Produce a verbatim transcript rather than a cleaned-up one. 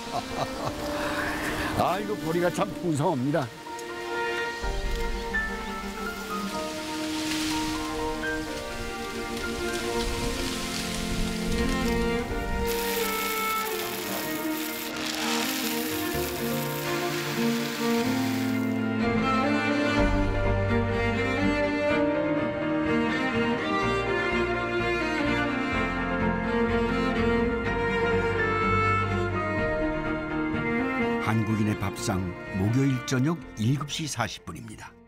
아이고, 보리가 참 풍성합니다. 한국인의 밥상 목요일 저녁 일곱 시 사십 분입니다.